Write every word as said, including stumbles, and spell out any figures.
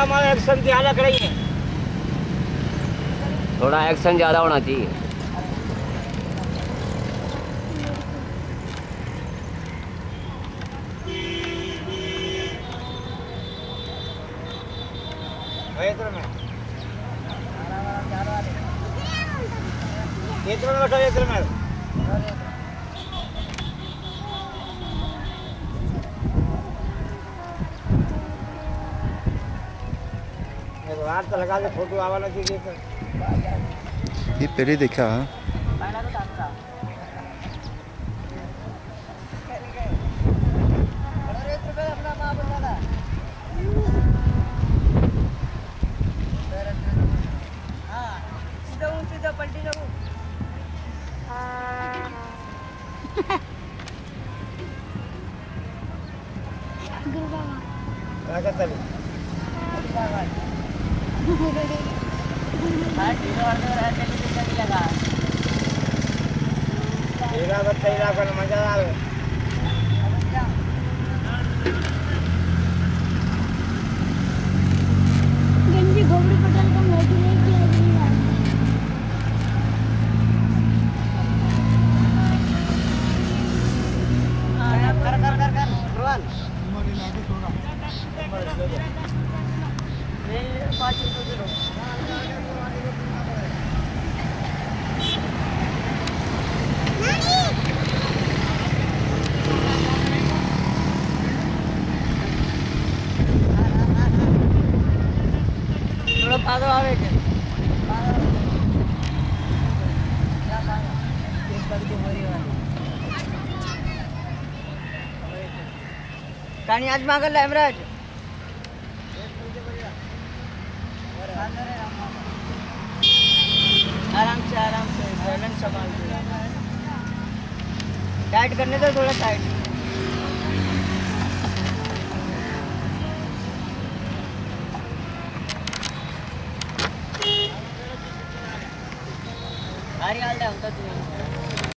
हमारा एक्शन ज्यादा करेंगे, थोड़ा एक्शन ज्यादा होना चाहिए। इधर में इधर में बैठो, इधर में रात तो लगा ले, फोटो आवाना चाहिए सर। ये पहले देखा हीरा बच्चा हीरा का मजा आवे। गंजी घोड़ी पटल का मोटी नहीं किया गया। कर कर कर कर रोहन हमारी लागे थोड़ा ले पाँच रुपए दे दो। थोड़ा पागल आवे के कहानी आज मांगल हेमराज आराम से आराम से बैलेंस संभाल टाइट करने दो, थोड़ा टाइट। भारी हाल है हम तो